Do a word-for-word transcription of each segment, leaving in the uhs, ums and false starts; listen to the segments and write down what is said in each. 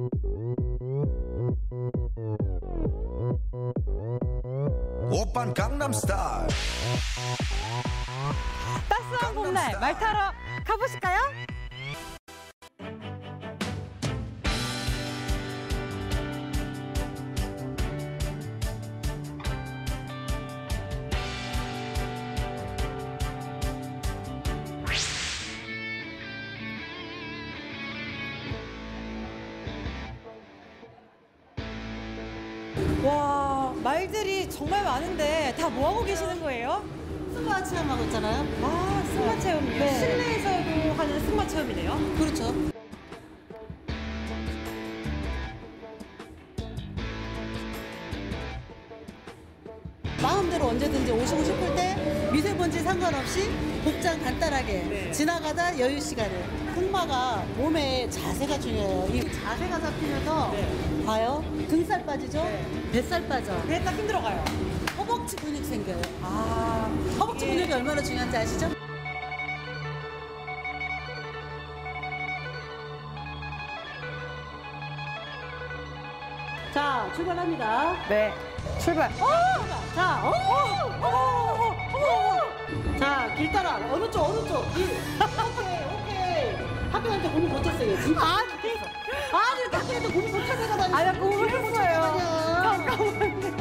오빤 강남스타일. 따스한 봄날 말 타러 가보실까요? 와, 말들이 정말 많은데 다 뭐하고 계시는 거예요? 승마 체험하고 있잖아요. 아, 승마 체험이요? 네. 실내에서도 하는 승마 체험이네요? 그렇죠. 마음대로 언제든지 오시고 싶을 때 미세먼지 상관없이 복장 간단하게 네. 지나가다 여유 시간을. 승마가 몸에 자세가 중요해요. 이 자세가 잡히면서 네. 봐요. 등살 빠지죠? 네. 뱃살 빠져. 그래 딱 힘들어가요. 허벅지 근육 생겨요. 아, 허벅지 근육이 얼마나 중요한지 아시죠? 자, 출발합니다. 네. 출발. 어! 자, 어! 어! 어! 어! 자, 길 따라. 어느 쪽, 어느 쪽? 길. 오케이, 오케이. 학교한테 공부 못 쳤어요. 진짜. 아니, 아니, 학교한테 공부 못 쳤다가 다니. 아니, 나 공부를 했어요. 잠깐만요.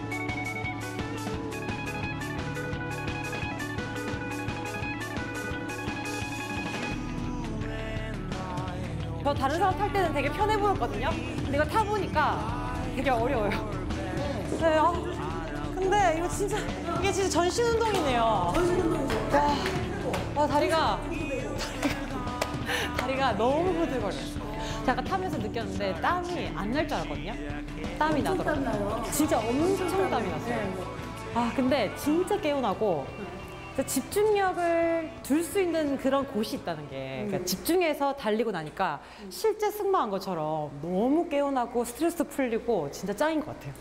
저 다른 사람 탈 때는 되게 편해 보였거든요. 근데 이거 타보니까 되게 어려워요. 네, 아, 근데 이거 진짜, 이게 진짜 전신 운동이네요. 전신 운동이죠. 와, 와 다리가, 다리가, 다리가 너무 부들거려요. 제가 타면서 느꼈는데 땀이 안 날 줄 알았거든요. 땀이 나더라고요. 나요. 진짜 엄청 땀이 났어요. 아, 근데 진짜 개운하고 집중력을 둘 수 있는 그런 곳이 있다는 게, 그러니까 집중해서 달리고 나니까 실제 승마한 것처럼 너무 개운하고 스트레스 풀리고 진짜 짱인 것 같아요.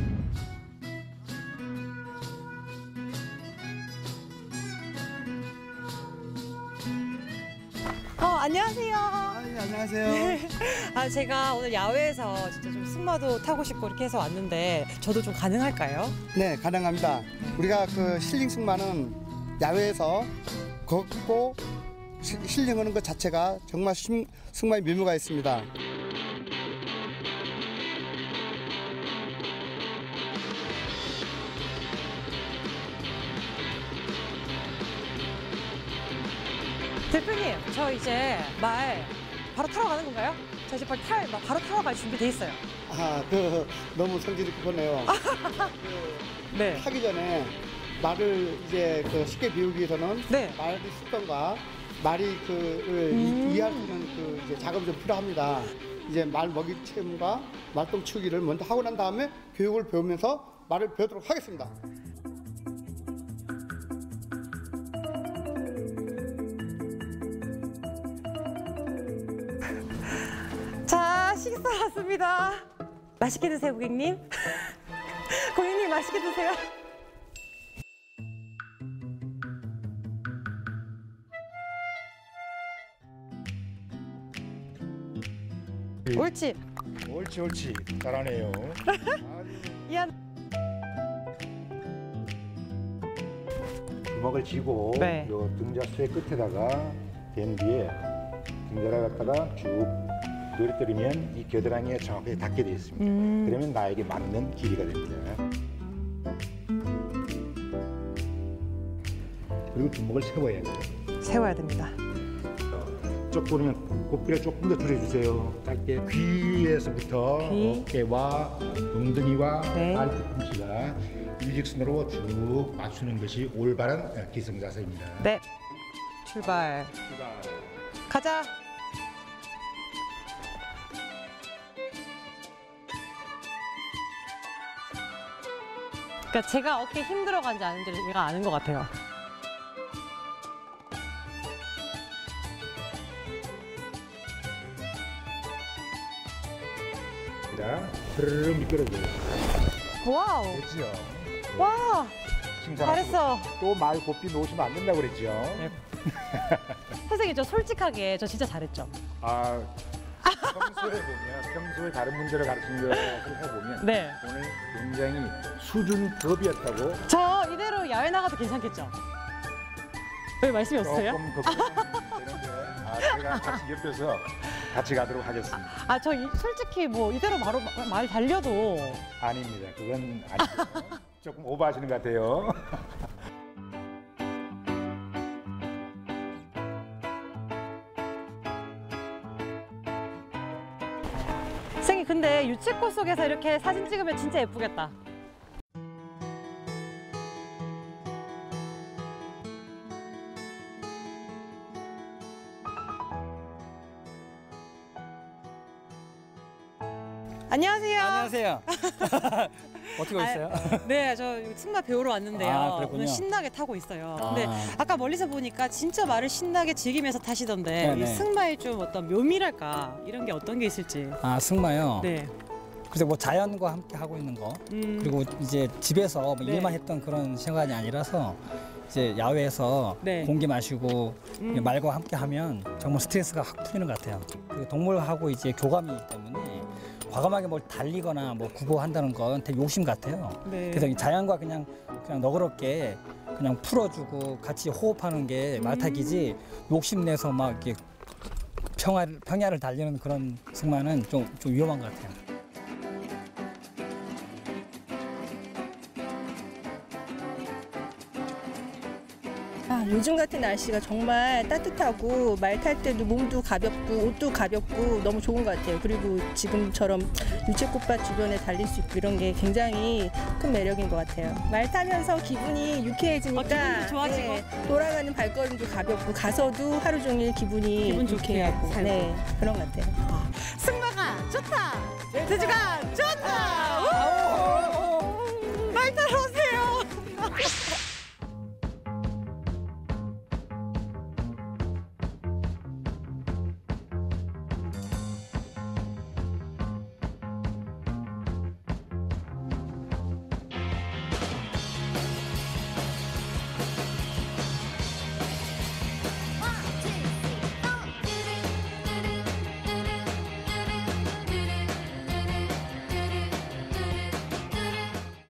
어, 안녕하세요. 아, 네, 안녕하세요. 네. 아, 제가 오늘 야외에서 진짜 좀 승마도 타고 싶고 이렇게 해서 왔는데 저도 좀 가능할까요? 네, 가능합니다. 우리가 그 힐링 승마는 야외에서 걷고 시- 힐링하는 것 자체가 정말 심- 승마의 묘미가 있습니다. 대표님, 저 이제 말 바로 타러 가는 건가요? 저 이제 바로, 탈, 바로 타러 갈 준비 돼 있어요. 아, 그 너무 성질이 급하네요. 네. 타기 전에 말을 이제 그 쉽게 배우기 위해서는 네. 말의 습관과 말이 그를 음. 이해할 수 있는 그 이제 작업이 좀 필요합니다. 이제 말 먹이 체험과 말똥 치우기를 먼저 하고 난 다음에 교육을 배우면서 말을 배우도록 하겠습니다. 자, 식사 왔습니다. 맛있게 드세요, 고객님. 고객님, 맛있게 드세요. 옳지. 옳지 옳지 잘하네요. 미안. 주먹을 쥐고 네. 요 등자수의 끝에다가 댄 뒤에 등자를 갖다가 쭉 누리뜨리면 이 겨드랑이에 정확하게 닿게 되어 있습니다. 음. 그러면 나에게 맞는 길이가 됩니다. 그리고 주먹을 세워야 돼요. 세워야 됩니다. 쪽 보면 고삐를 조금 더 줄여주세요. 짧게 귀에서부터 귀. 어깨와 엉덩이와 네. 발 뒤꿈치가 일직선으로 쭉 맞추는 것이 올바른 기승 자세입니다. 네. 출발. 가자. 그러니까 제가 어깨 힘들어간지 아닌지 얘가 아는 것 같아요. 흐르르 미끄러져요. 와우. 됐지요? 와. 잘했어. 또 말 고삐 놓으시면 안 된다고 그랬죠? 네. 선생님, 저 솔직하게 저 진짜 잘했죠? 아, 평소에 보면 평소에 다른 분들을 가르치는 것을 해보면 네. 오늘 굉장히 수준급이었다고 저 이대로 야외 나가도 괜찮겠죠? 왜 말씀이 없으세요? 조금 걱정이 되는데 아, 제가 같이 옆에서 같이 가도록 하겠습니다. 아, 저 이- 솔직히 뭐 이대로 바로 마- 말 달려도 아닙니다. 그건 아니고 조금 오버하시는 것 같아요. 선생님 근데 유채꽃 속에서 이렇게 사진 찍으면 진짜 예쁘겠다. 안녕하세요. 안녕하세요. 어떻게 오셨어요? 네, 저 승마 배우러 왔는데요. 아, 그렇군요. 오늘 신나게 타고 있어요. 근데 아. 아까 멀리서 보니까 진짜 말을 신나게 즐기면서 타시던데 네네. 이 승마의 좀 어떤 묘미랄까 이런 게 어떤 게 있을지. 아, 승마요? 네. 그래서 뭐 자연과 함께 하고 있는 거 음. 그리고 이제 집에서 뭐 네. 일만 했던 그런 생각이 아니라서 이제 야외에서 네. 공기 마시고 음. 말과 함께 하면 정말 스트레스가 확 풀리는 것 같아요. 그 동물하고 이제 교감이기 때문에 과감하게 뭘 달리거나 뭐 구보한다는 건 되게 욕심 같아요. 네. 그래서 이 자연과 그냥 그냥 너그럽게 그냥 풀어주고 같이 호흡하는 게 말타기지 욕심내서 막 이렇게 평야를 평야를 달리는 그런 승마는 좀, 좀 위험한 것 같아요. 아, 요즘 같은 날씨가 정말 따뜻하고 말 탈 때도 몸도 가볍고 옷도 가볍고 너무 좋은 것 같아요. 그리고 지금처럼 유채꽃밭 주변에 달릴 수 있고 이런 게 굉장히 큰 매력인 것 같아요. 말 타면서 기분이 유쾌해지니까 어, 기분도 좋아지고. 네, 돌아가는 발걸음도 가볍고 가서도 하루 종일 기분이 기분 좋게 유쾌하고 살고. 네, 그런 것 같아요. 승마가 좋다. 제주가